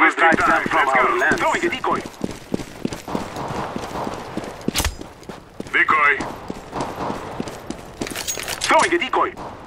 will drive them time. from Let's our go. lands. Throwing a decoy. Decoy. Throwing a decoy.